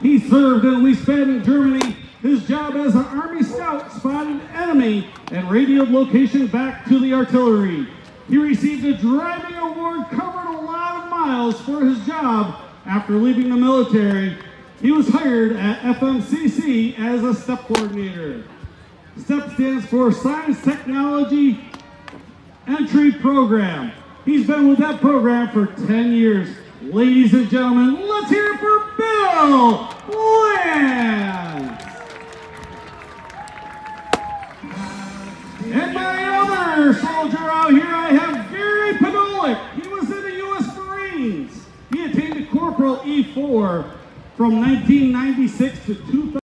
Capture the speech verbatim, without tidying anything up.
He served in Wiesbaden, Germany. His job as an Army Scout spotted enemy and radioed location back to the artillery. He received a driving award, covered a lot of miles for his job. After leaving the military, he was hired at F M C C as a STEP coordinator. STEP stands for Science Technology Entry Program. He's been with that program for ten years. Ladies and gentlemen, let's hear it for Bill Lance. And my other soldier out here, I have Gary Panolik. He was in the U S Marines. He attained a Corporal E four from nineteen ninety-six to two thousand.